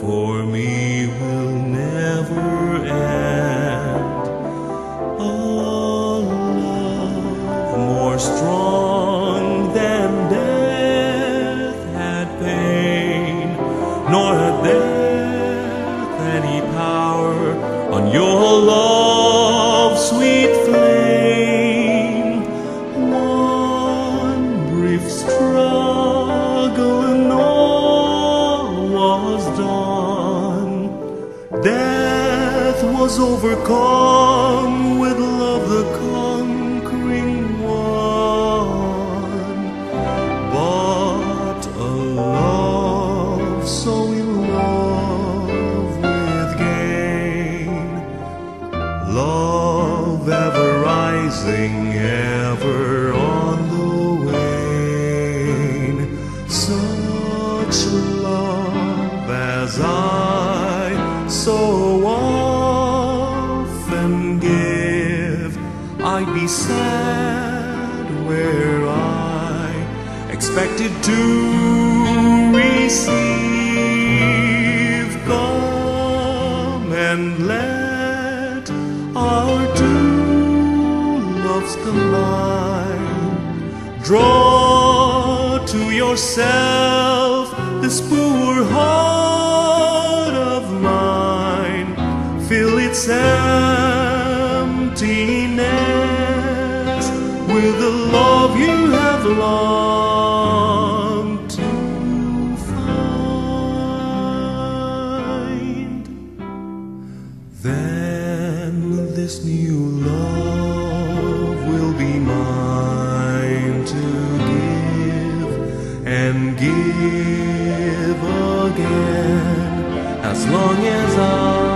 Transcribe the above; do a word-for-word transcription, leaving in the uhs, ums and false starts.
for me will never end. A love more strong than death had pain, nor had death any power on your love, sweet flame. One brief struggle and all was done. Death was overcome with love, the conquering one. But a love so in love with gain, love ever rising, ever on the wane, such love as I so often give, I'd be sad where I expected to receive. Come and let our two loves combine. Draw to yourself this poor heart of mine. Fill its emptiness with the love you have longed to find. Then this new love will be mine to give and give again, as long as I